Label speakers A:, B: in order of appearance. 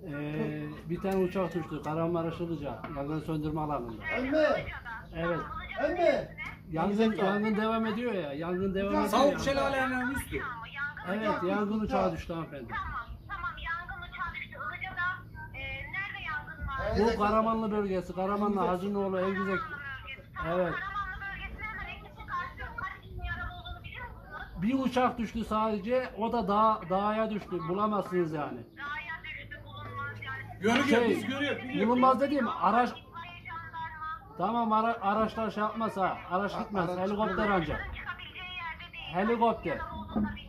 A: Bir tane uçak düştü Kahramanmaraş Ilıca yangın söndürme alanında.
B: Emmi.
A: Evet.
B: Emmi.
A: Yangın devam ediyor ya. Yangın devam ediyor.
C: Savuk şelalelerinin üstü.
A: Evet, yangın uçağı düştü hanımefendi.
D: Tamam, yangın uçağı düştü. Ilıca'da nerede yangın var?
A: Bu Karamanlı bölgesi, Karamanlı Hacınoğlu Evgizek. Evet.
D: Karamanlı bölgesine hemen ekip çıkartıyor. Kaç kişinin yaralı olduğunu biliyor musunuz?
A: Bir uçak düştü sadece. O da dağa düştü. Bulamazsınız yani.
D: Dağa düştü, bulunmaz yani.
C: Görüyor, biz görüyor.
A: Bulunmaz dediğim araç.
D: İtfaiye, jandarma.
A: Tamam araçlar şey yapmaz ha. Araç gitmez. Helikopter ancak.
D: Çıkabileceği yerde değil.
A: Helikopter.
D: Yaralı olduğunu da